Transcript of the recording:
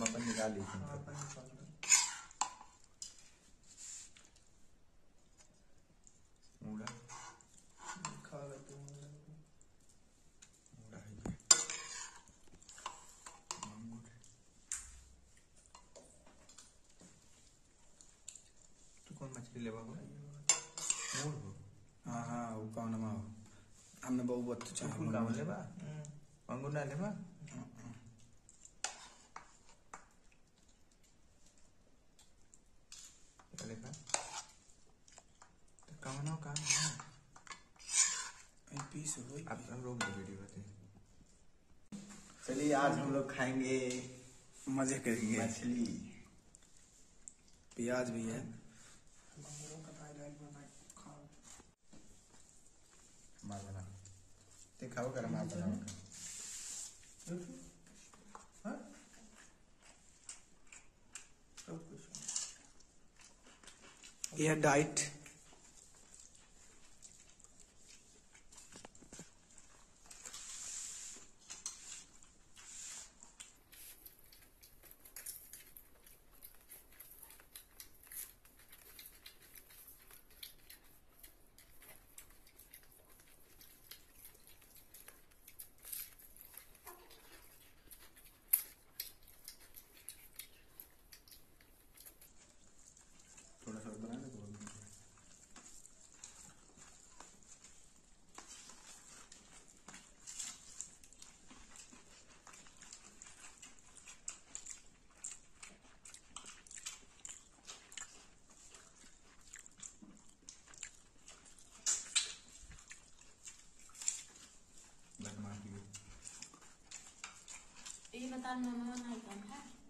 हम अपन निकाल ली थी। मूड़ा खा लेते हैं मूड़ा है ये। मांगूर। तू कौन मछली लेवा हो? मूड़ हो? हाँ हाँ वो कौन हो हमने बहुत अच्छा फूल काम लेवा मांगूर ना लेवा। क्या लिखा? तो काम ना काम ना पीस हो आप रोक दो वीडियो होते। चलिए आज हम लोग खाएंगे मजे करेंगे। मछली। प्याज भी है। मार बना ते खाओ कर मार बनाओ। यह डाइट थोड़ा सा बना दे बोल। ये बता मामा नहीं कम है।